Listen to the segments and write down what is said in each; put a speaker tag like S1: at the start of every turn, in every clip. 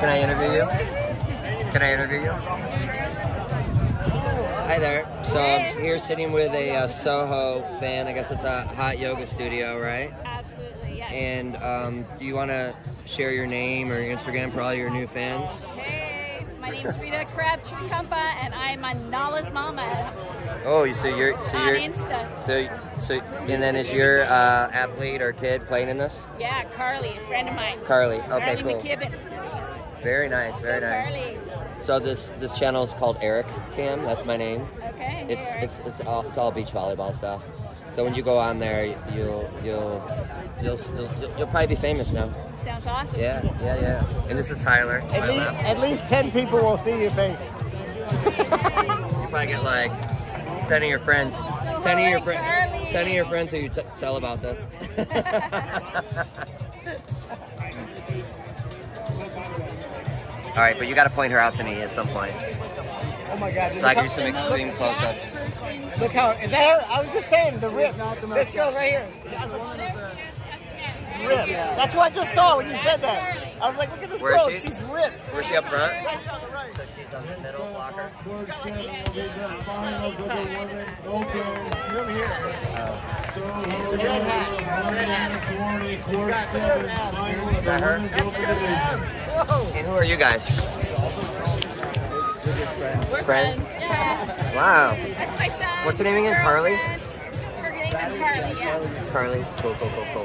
S1: Can I interview you? Can I interview you? Hi there. So I'm here sitting with a Soho fan. I guess it's a hot yoga studio, right?
S2: Absolutely, yes.
S1: And do you want to share your name or your Instagram for all your new fans?
S2: Hey, my name's Rita Crabtree Kumpa, and I'm Manala's mama
S1: Oh,
S2: on Insta.
S1: So and then is your athlete or kid playing in this?
S2: Yeah, Carly, a friend of mine.
S1: Carly. Okay,
S2: Carly
S1: cool.
S2: McKibben.
S1: Very nice. Very nice.
S2: Carly.
S1: So this channel is called Eric Cam. That's my name.
S2: Okay.
S1: It's all beach volleyball stuff. So when you go on there, you'll probably be famous now.
S2: Sounds awesome.
S1: Yeah. And this is Tyler.
S3: At least 10 people will see your face.
S1: You probably get like 10 of your friends. 10 of your friends who you tell about this. All right, but you got to point her out to me at some point.
S3: Oh my God!
S1: So I can do some extreme close-ups.
S3: Look how is that her? I was just saying the rip. This girl right here. Ripped. That's what I just saw when you said that. I was like, look at this girl. She's ripped.
S1: Where's she up front?
S3: Right on the right.
S1: So she's on the middle blocker.
S3: Over here.
S1: Is that her? And who are you guys?
S2: We're
S1: Friends?
S2: Yeah.
S1: Wow.
S2: That's my son.
S1: What's her name again? Carly?
S2: Her name is Carly, yeah.
S1: Carly. Cool.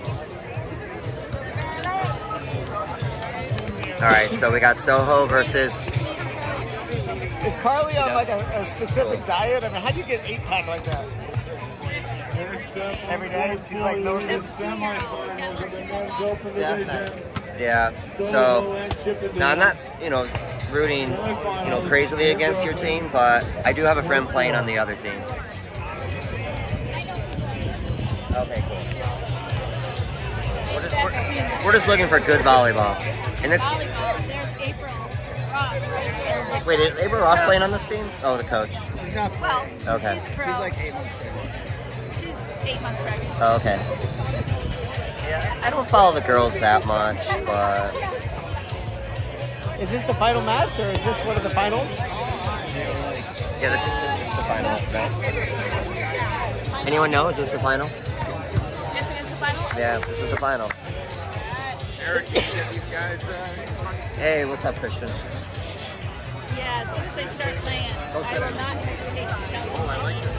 S1: All right, so we got Soho versus.
S3: Is Carly on like a specific diet? I mean, how do you get an 8-pack like that? Every day? She's like military.
S1: Yeah. So now I'm not, rooting, crazily against your team, but I do have a friend playing on the other team. Okay, cool. We're just looking for good volleyball. And this.
S2: Volleyball. There's April Ross right there.
S1: Wait, is April Ross playing on this team? Oh, the coach.
S3: She's not
S2: Well,
S1: Okay.
S2: she's a pro.
S3: She's like 8 months pregnant.
S2: She's 8 months pregnant.
S1: Oh, okay. Yeah, I don't follow the girls that much, but
S3: Is this the final match or is this one of the finals?
S1: yeah, this is the final, right? Anyone know? Is this the final?
S2: Yes, it is the final.
S1: Yeah, this is the final.
S4: Eric, you guys.
S1: Hey, what's up, Christian?
S2: Yeah, as soon as they start playing, I will not hesitate to tell them.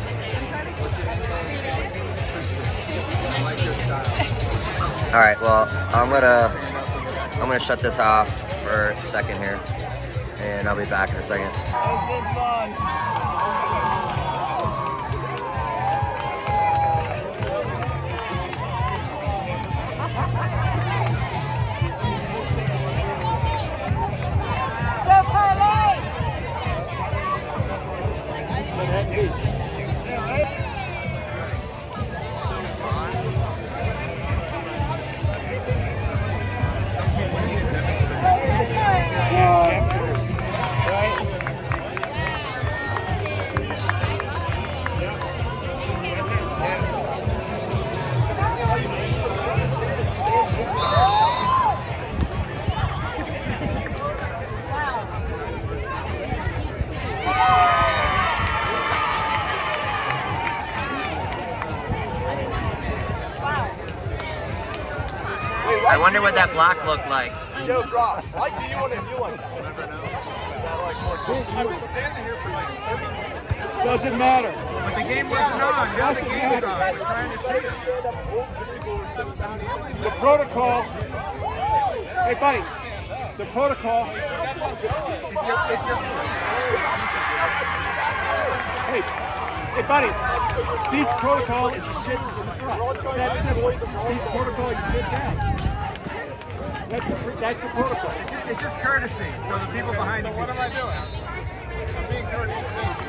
S1: All right, well, I'm gonna shut this off for a second here, and I'll be back in a second. I wonder what that block looked like.
S3: Yo, Brock, why do you want to do one?
S4: I've been standing here for like 30 minutes.
S3: Doesn't matter.
S4: But the game wasn't on. Now the game is on. We're trying to see it.
S3: The protocol. Hey, buddy. The protocol. Hey, buddy. Beach protocol is you sit in the front. It's that simple. Beach protocol, you sit down. That's the protocol.
S4: It's just courtesy. So the people behind you. So what am I doing? I'm being courteous.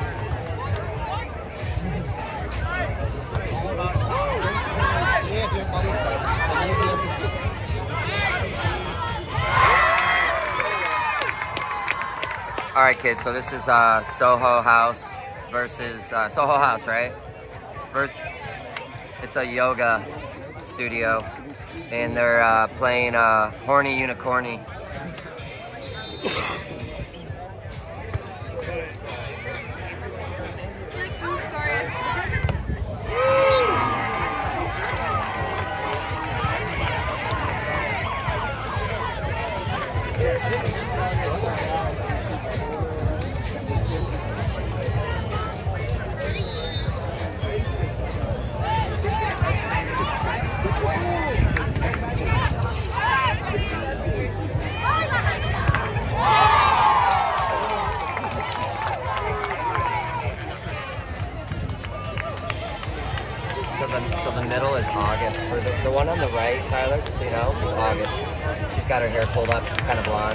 S1: All right, kids. So this is Soho House versus Soho House, right? First, it's a yoga studio, and they're playing Horny Unicorny. So the middle is August. Or the one on the right, Tyler, just so you know, is August. She's got her hair pulled up, kind of blonde.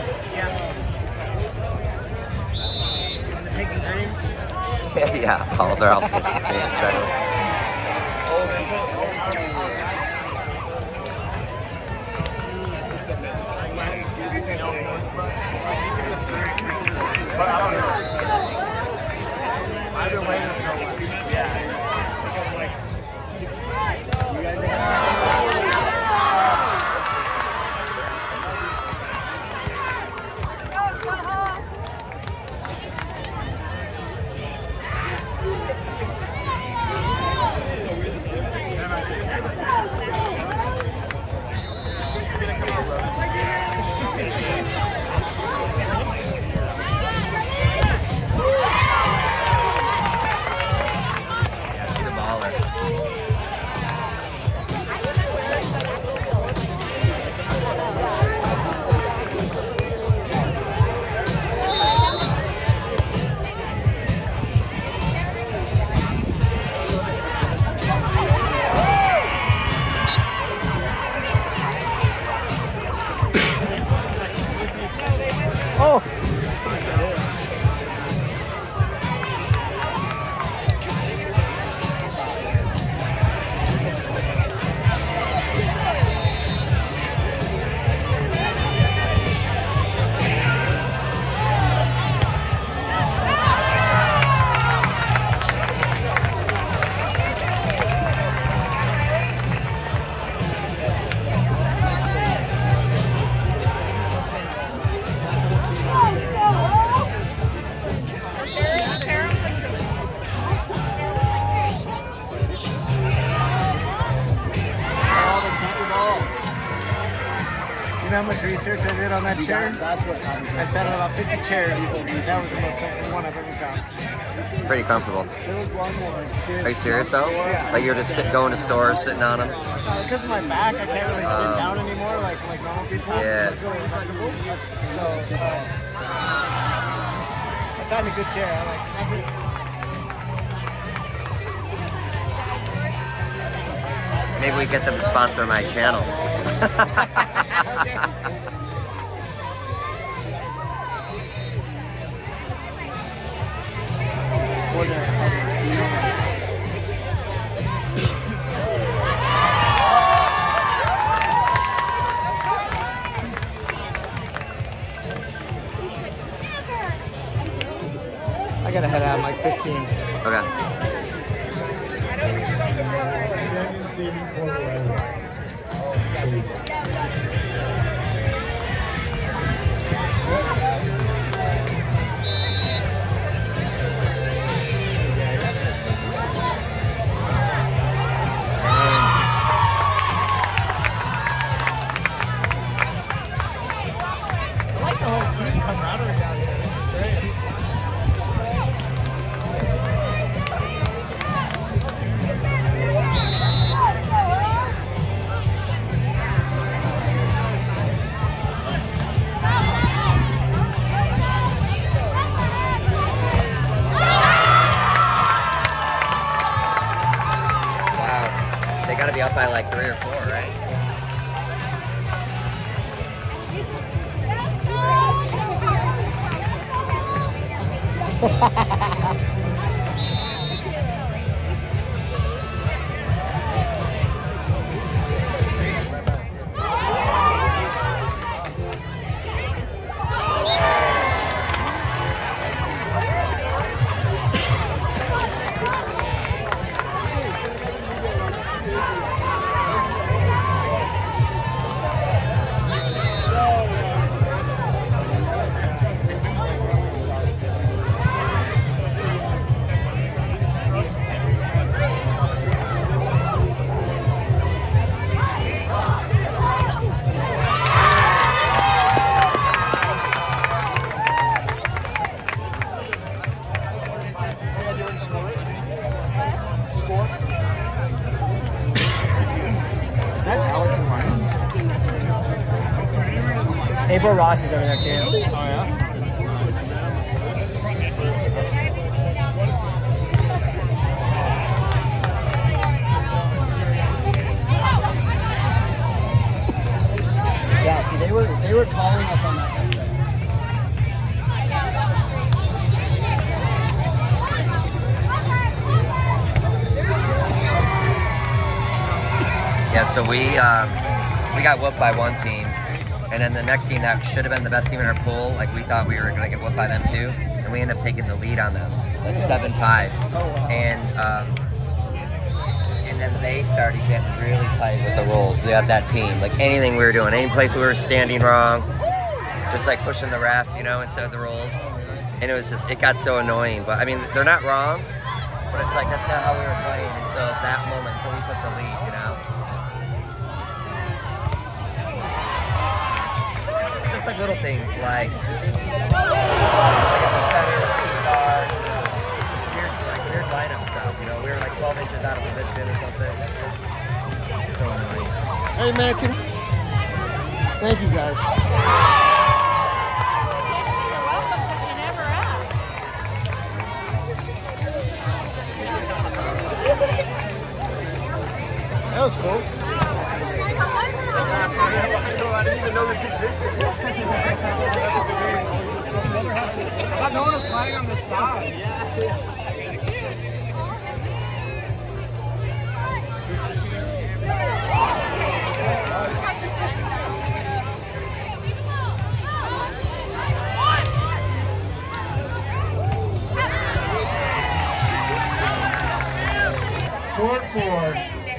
S1: Yeah, all of their outfits. Yeah, exactly.
S4: I've been waiting for a while. Yeah.
S3: Oh! You know how much research I did on that chair?
S4: That's what
S3: I sat on about 50 chairs. That was the most comfortable one I've ever found.
S1: It's pretty comfortable.
S4: There was one more.
S1: Are you serious though?
S3: Yeah.
S1: Like you're just going to stores, sitting on them?
S3: Because of my back, I can't really sit down anymore like normal people.
S1: Yeah.
S3: It's really uncomfortable. So, I found a good chair. That's it.
S1: Maybe we get them to sponsor my channel.
S3: I gotta head out in like 15.
S1: Okay.
S3: I like the whole team camaraderie out here. This is great.
S1: Wow. They gotta be up by like 3 or 4, right?
S5: April Ross is over there too.
S4: Oh yeah.
S5: Yeah, see, they were calling us on that yesterday.
S1: Yeah, so we got whooped by one team, and then the next team that should have been the best team in our pool, like we thought we were gonna get whooped by them too, and we ended up taking the lead on them, like 7-5, and then they started getting really tight with the rolls. They had that team, like anything we were doing, any place we were standing wrong, just like pushing the ref, you know, instead of the rolls, and it got so annoying. But I mean, they're not wrong, but it's like that's not how we were playing until that moment, until we took the lead, you know. Just like little things like at the center, weird lineup stuff, you know. We were like 12 inches out of position or something. So annoying.
S3: Hey man, thank you guys.
S2: You're welcome, because you never asked.
S3: That was cool.
S4: I didn't even know this existed. I've known him playing on the side.
S3: Court 4.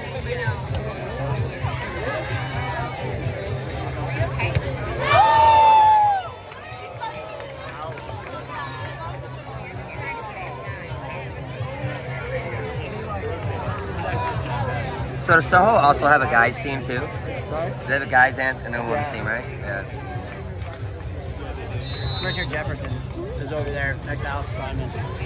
S1: So does Soho also have a guys team too?
S3: Sorry?
S1: Do they have a guys and a women's team, right? Yeah.
S5: Richard Jefferson is over there next to Alex Kleinman.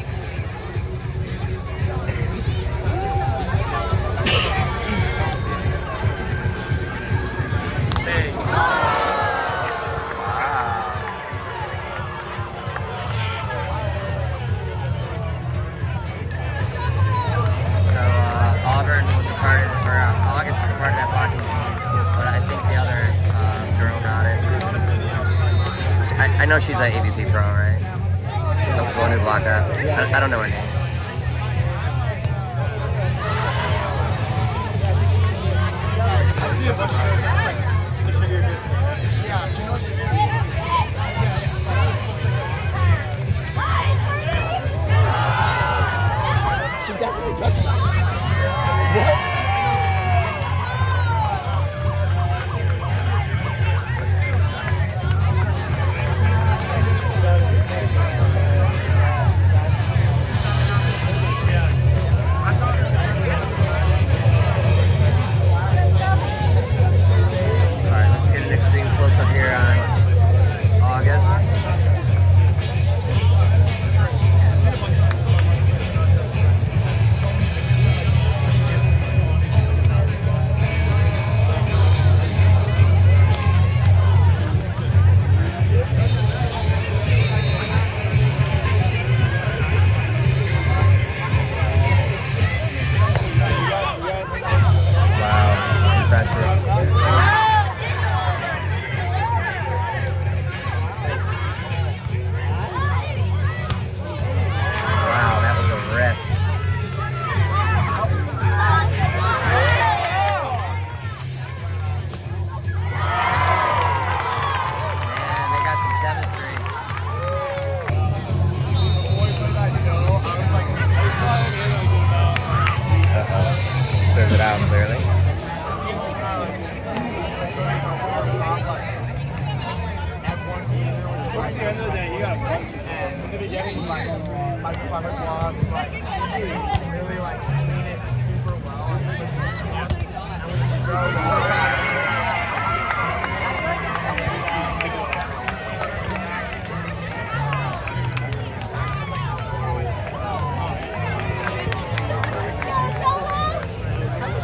S1: Auburn was a part of, or August was a part of that blocking team, but I think the other girl got it. I know she's an AVP pro, right? The one who blocked that. I don't know her name.
S4: I see a bunch of
S3: She definitely touched it. What?
S1: Alright, let's get an extreme close-up here on August. Wow, impressive. Wow, that was a rip. Man, they got some chemistry. Uh-oh. Serves it out clearly.
S4: Towards the end of the day, you gotta punch it. In the beginning, like clever blocks, like really like clean it super well. And when you throw the other side,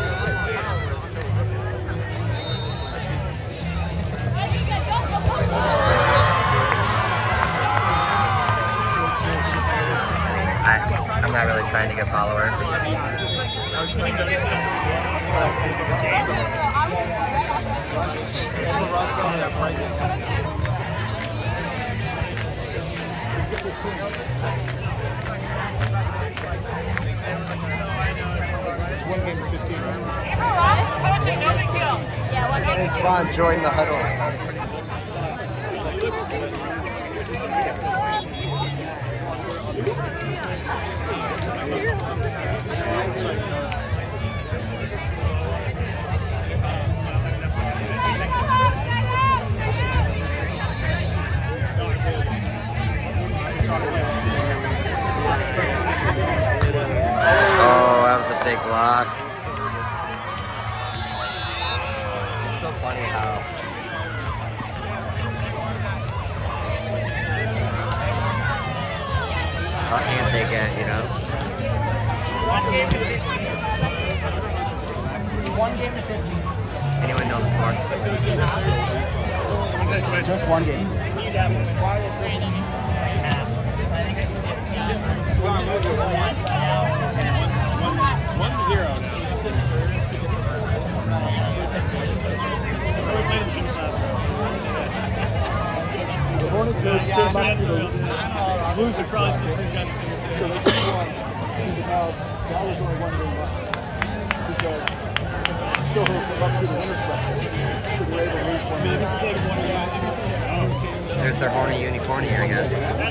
S2: Go, go, go.
S1: trying to get followers.
S5: It's fun. Join the huddle.
S1: Oh, that was a big block. It's so funny how hands they get, you know?
S5: 1 game to 15.
S1: Anyone know the score?
S5: Just 1 game.
S3: The Hornets came back to the loser probably so they could go on. And now that was only 1 game left because Silhouette was up to the winner's bracket because they were able to lose 1 game.
S1: There's their horny unicorn here, I guess.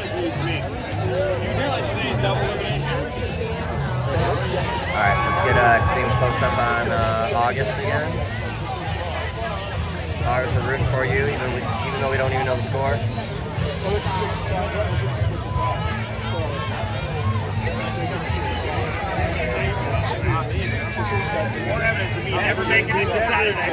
S1: Alright, let's get extreme close-up on August again. August, we're rooting for you, even though we don't even know the score.
S3: More evidence of me never making it to Saturday.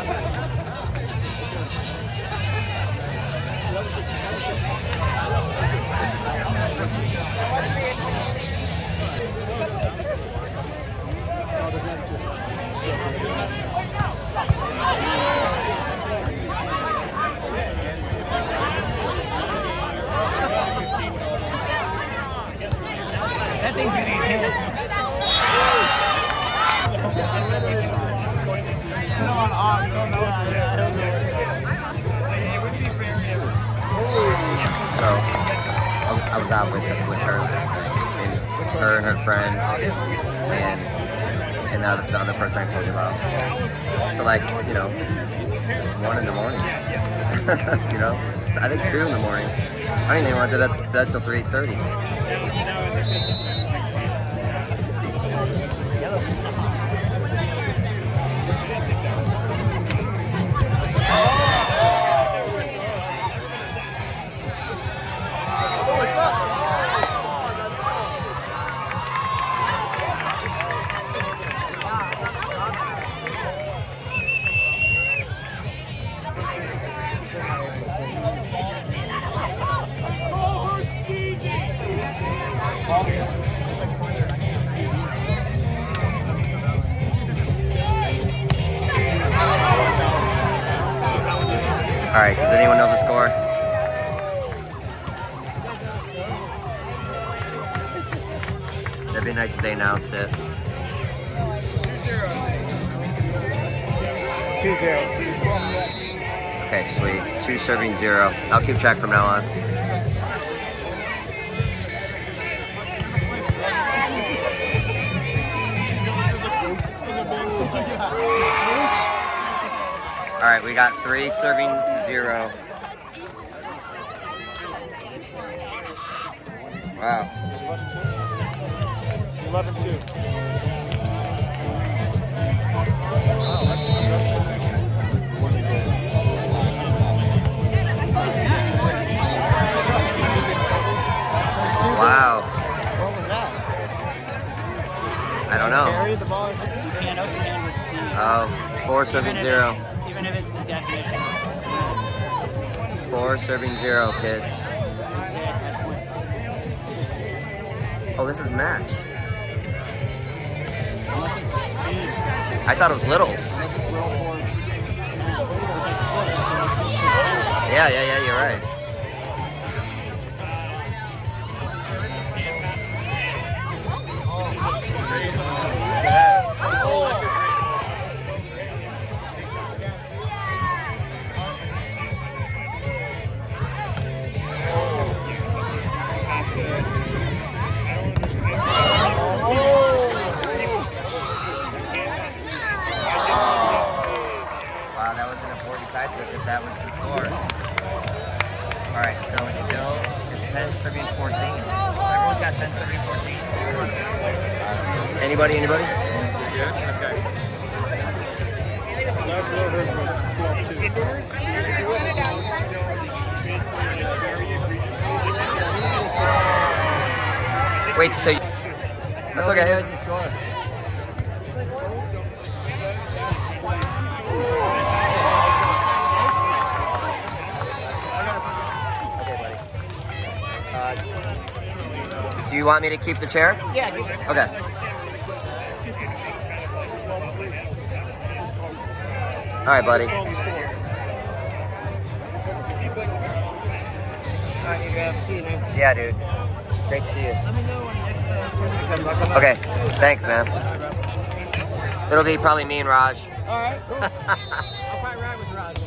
S5: That thing's gonna get hit.
S1: So, I was out with her, and her friend, and the other person I told you about. So like, you know, 1 in the morning, you know, I think 2 in the morning. I didn't even want to do that till 3:30. All right, does anyone know the score? That'd be nice if they announced it.
S5: 2-0.
S1: Okay, sweet. 2 serving 0. I'll keep track from now on. All right, we got 3 serving 0. Wow.
S3: 11-2.
S1: Wow.
S5: What was that?
S1: I don't know.
S5: Carry the ball. You can't open hand with C.
S1: Oh, 4 serving 0.
S5: Even if it's the definition.
S1: 4 serving 0, kids.
S5: That's it. That's point.
S1: Oh, this is match.
S5: Unless it's speed.
S1: I thought it was littles.
S5: Unless it's roll forward. They switch.
S1: Yeah, you're right. All right, so it's 10 serving 14. Everyone's got 10 serving 14. Anybody?
S3: Yeah? Okay. Last order was 12-2.
S1: Wait, so that's okay.
S5: Who doesn't score?
S1: Do you want me to keep the chair?
S5: Yeah, keep it.
S1: Okay. All right, buddy.
S5: All right, you grab. See you, man.
S1: Yeah, dude. Great to see you.
S5: Let me know when next time.
S1: Okay. Thanks, man. It'll be probably me and Raj.
S5: All right, cool. I'll probably ride with Raj.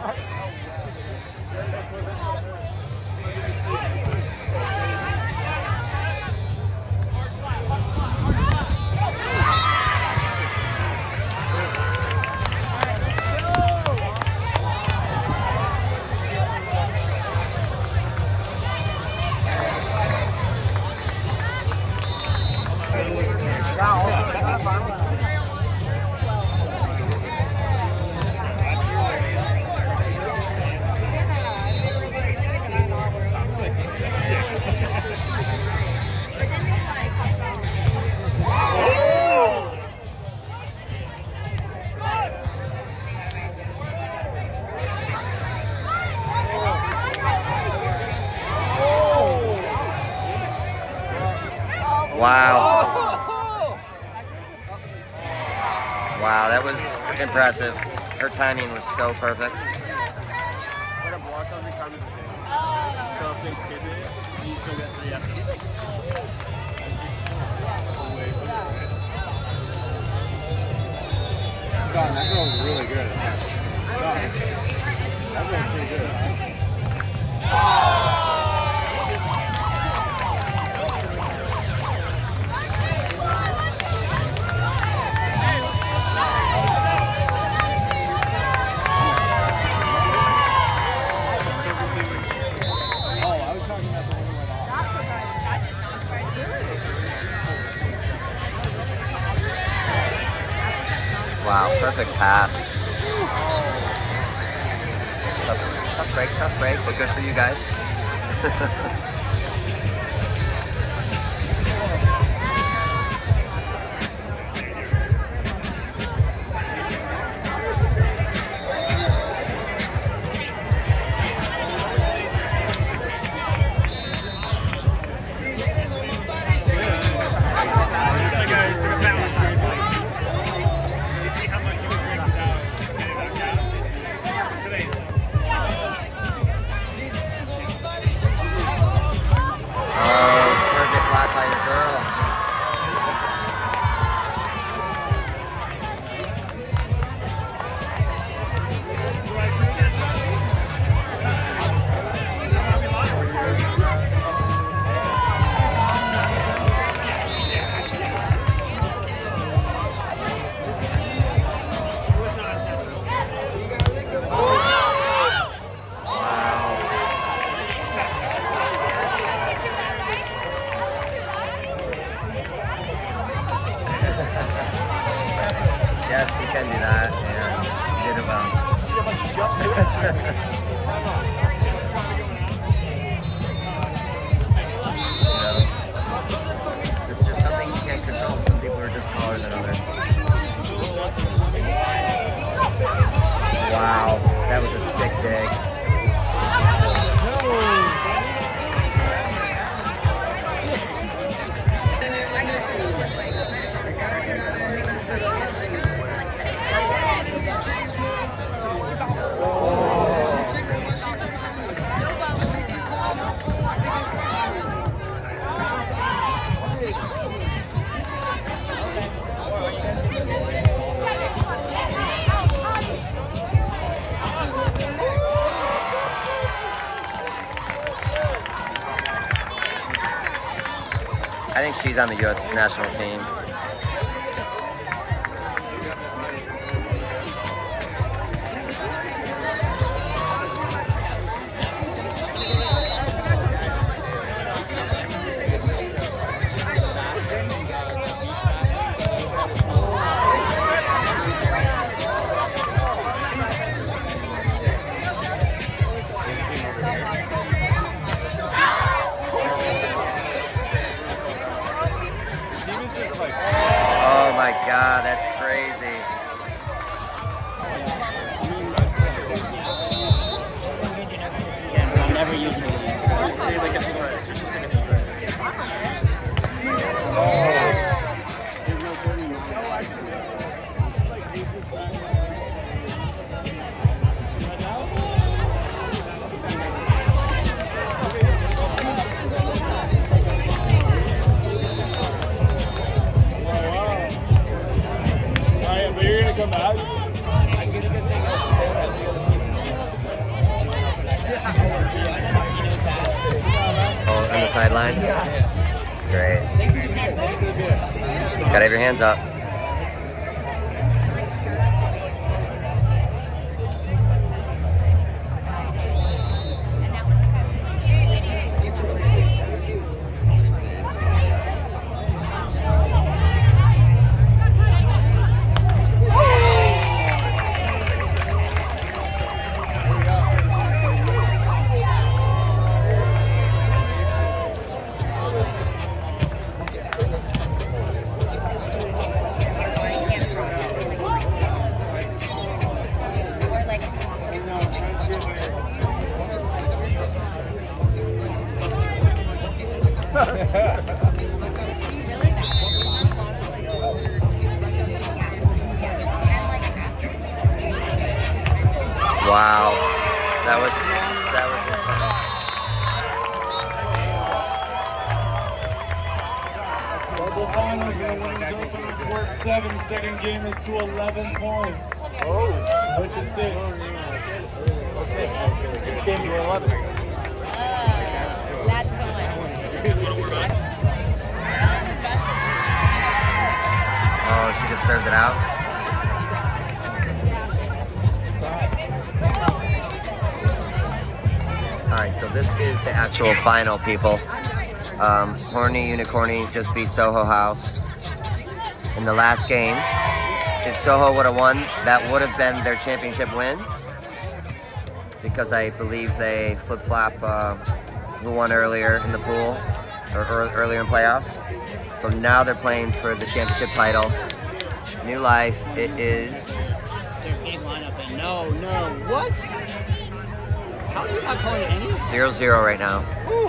S1: Wow. Wow, that was impressive. Her timing was so perfect.
S3: What a block every time is a hit. So if they tip it, you still get 3 after. God, that girl was really good. God, that girl was pretty good.
S1: Wow, perfect pass. Tough break, but good for you guys. Yes, he can do that, and he did it well. You know, it's just something you can't control. Some people are just taller than others. Wow, that was a sick dig. I think she's on the U.S. national team. my God, that's crazy.
S5: I'm never used to it.
S4: See, like a threat. It's just like a threat.
S5: There's no swimming.
S3: Alright, but you're gonna come back?
S1: Oh, on the sideline? Great. Gotta have your hands up. Wow, that was
S3: Double finals and the winners open on court 7. Second game is to 11 points.
S4: Oh.
S3: Which is 6.
S4: Okay. Game to 11.
S2: That's the one.
S1: Oh, she just served it out. Alright, so this is the actual final, people. Horny Unicorny just beat Soho House in the last game. If Soho would have won, that would have been their championship win, because I believe they flip-flop who won earlier in the pool, or earlier in playoffs. So now they're playing for the championship title. New life, it is...
S5: Their game lineup and no, what? How are you not calling any?
S1: 0-0 right now.
S5: Woo.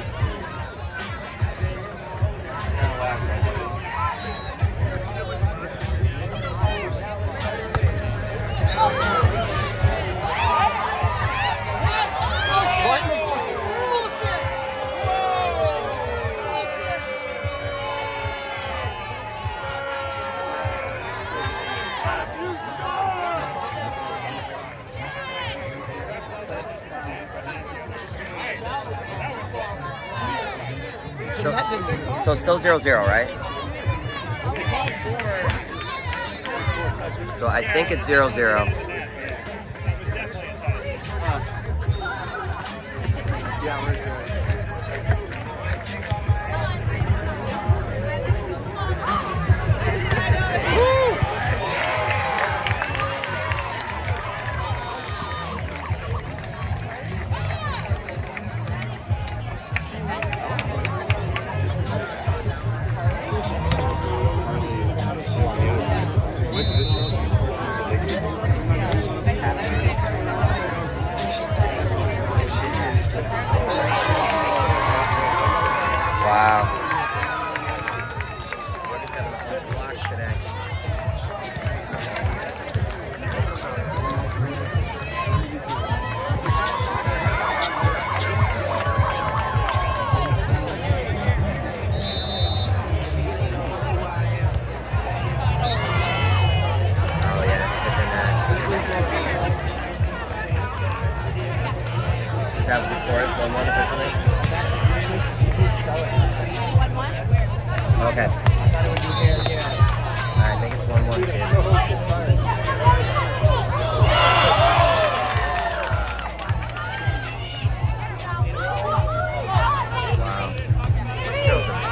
S1: So still 0-0, right? So I think it's 0-0.
S4: Yeah, we're into it.
S1: Wow. We're just having a bunch of blocks today. Oh yeah, hitting that. Is that the score? 1-1 officially? Okay. Alright, I think it's 1-1. Wow. Those are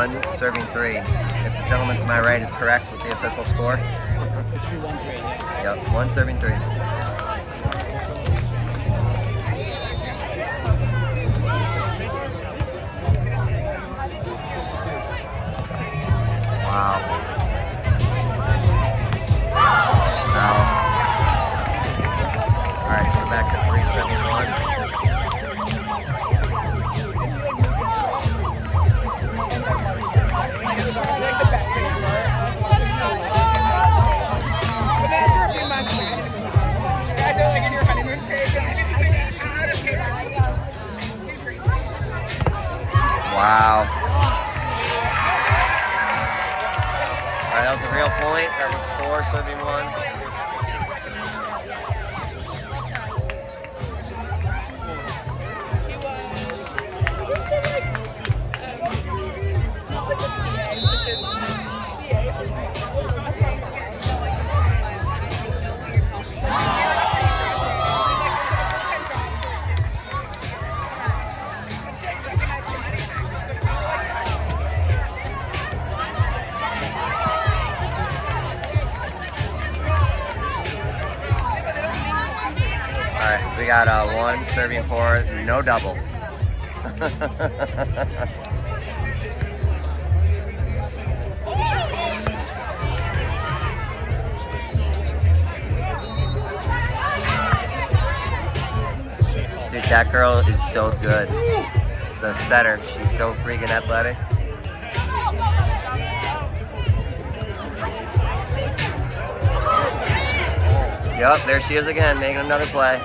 S1: 1, serving 3. If the gentleman to my right is correct with the official score.
S5: It's 2-1-3, yeah.
S1: Yep, 1, serving 3. Wow. Alright, so we're back to 3-7-1. Wow. Alright, that was a real point. That was 4, serving 1. Alright, we got 1, serving 4, no double. Dude, that girl is so good. The setter, she's so freaking athletic. Yup, there she is again, making another play.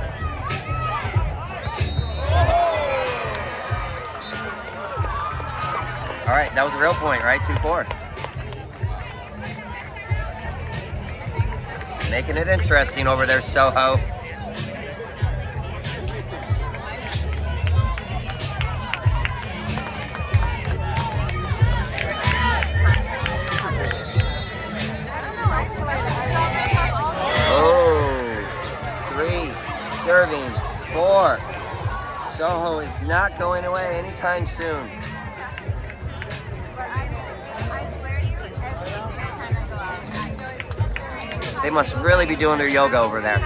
S1: Alright, that was a real point, right? 2-4. Making it interesting over there, Soho. Serving 4. Soho is not going away anytime soon. They must really be doing their yoga over there.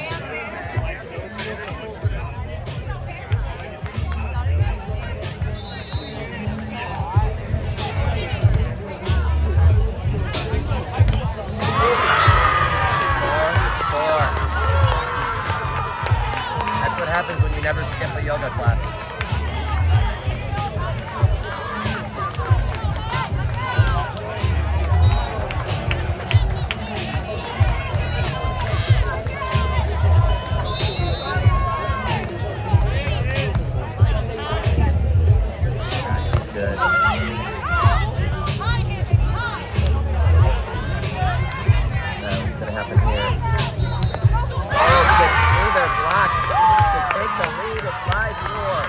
S1: Happens when you never skip a yoga class. She's good. What's gonna happen here? Oh, gets through their block. Take the lead at 5-4.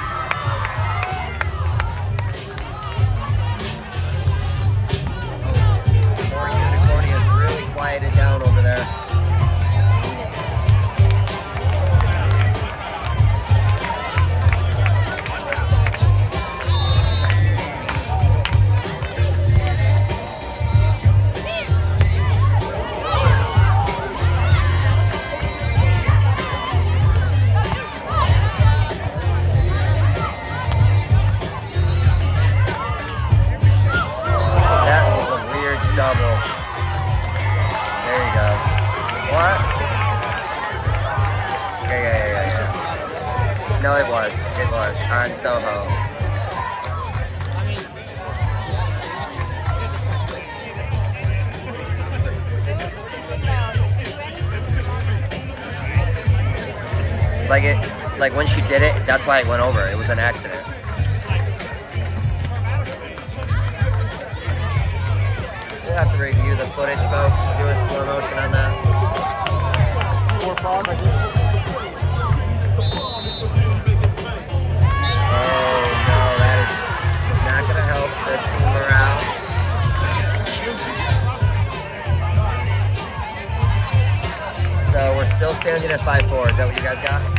S1: Poor Unicornia is really quieted down over there. Double. There you go. What? Yeah. No, it was on Soho. Like when she did it, that's why it went over. It was an accident. We'll have to review the footage, folks. Do a slow motion on that.
S3: 4-5, I think.
S1: Oh no, that is not going to help the team morale. So we're still standing at 5-4. Is that what you guys got?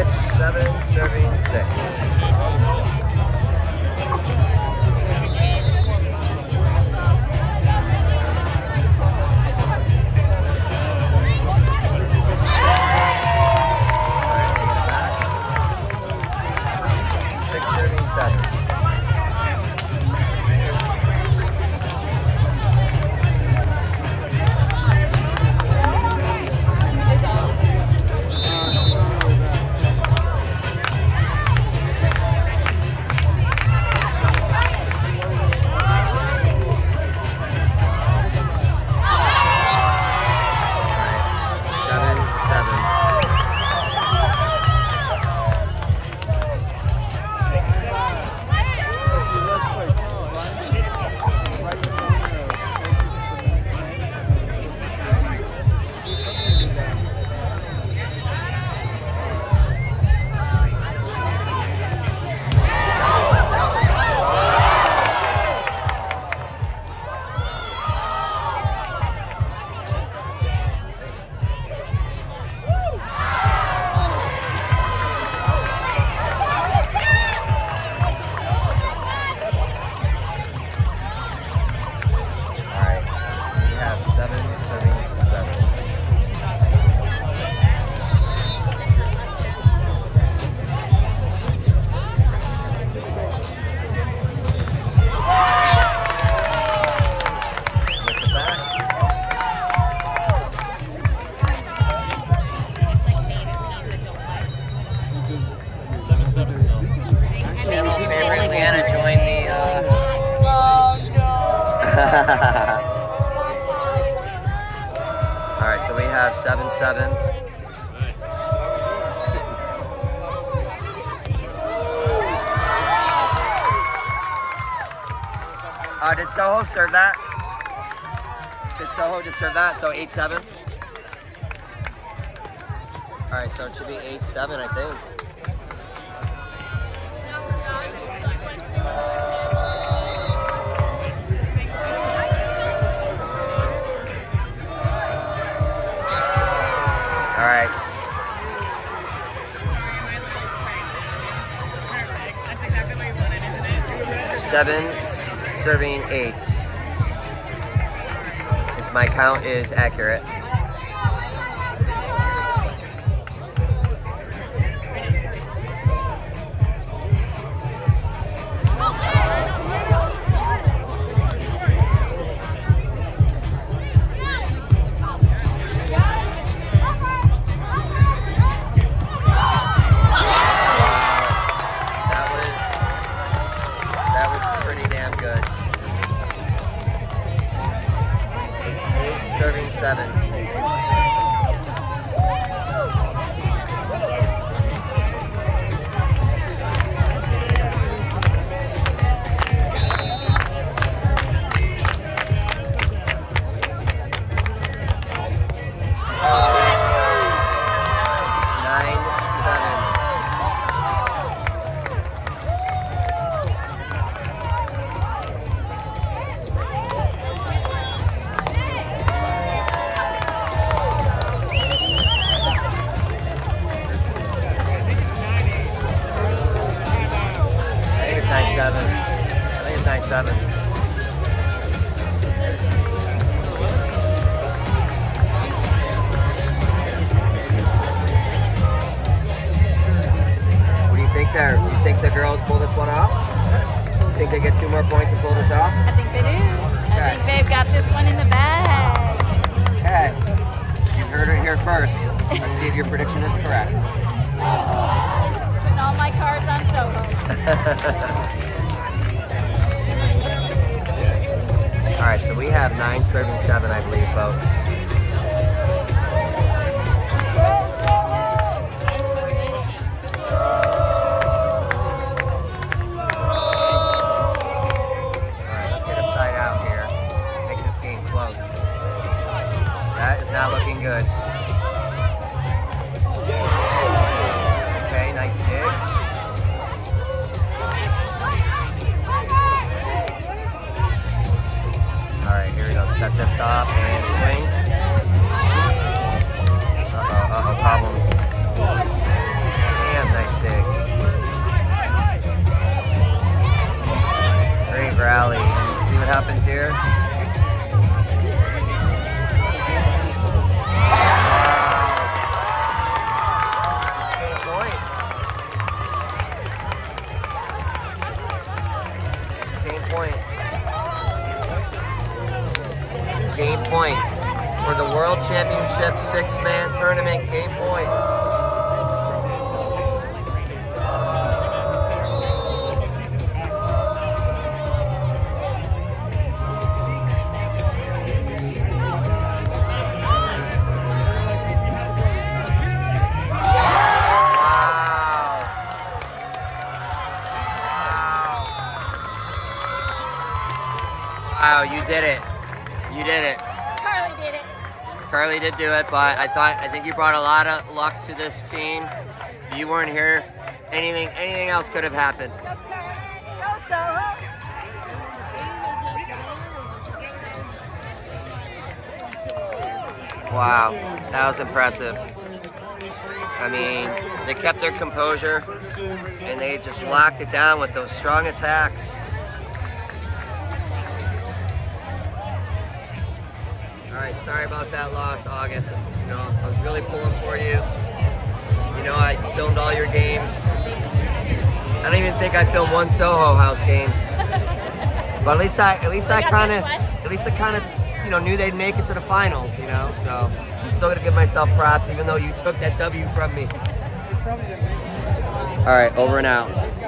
S1: 7 serving 6. Alright, so we have 7-7. Did Soho serve that? Did Soho just serve that? So 8-7? Alright, so it should be 8-7, I think. Alright.
S2: That's exactly what you wanted, isn't it?
S1: 7 serving 8. If my count is accurate. That was pretty damn good. 8 serving 7. I think it's 9-7. What do you think there? You think the girls pull this one off? You think they get 2 more points and pull this off?
S2: I think they do. I think they've got this one in the bag.
S1: Okay. You heard it here first. Let's see if your prediction is correct.
S2: Putting all my cards on Soho.
S1: Alright, so we have 9 serving 7, I believe, folks. Alright, let's get a side out here. Make this game close. That is not looking good. Okay, nice dig. Alright, here we go. Set this up and swing. World Championship 6-man tournament. Game point. Wow, you did it. You did it.
S2: Carly did it.
S1: Carly did do it, but I think you brought a lot of luck to this team. If you weren't here, anything else could have happened.
S2: Go Soho.
S1: Wow, that was impressive. I mean, they kept their composure and they just locked it down with those strong attacks. All right, sorry about that loss, August. You know, I was really pulling for you. You know, I filmed all your games. I don't even think I filmed one Soho House game. But at least I kind of, you know, knew they'd make it to the finals. You know, so I'm still gonna give myself props, even though you took that W from me. All right, over and out.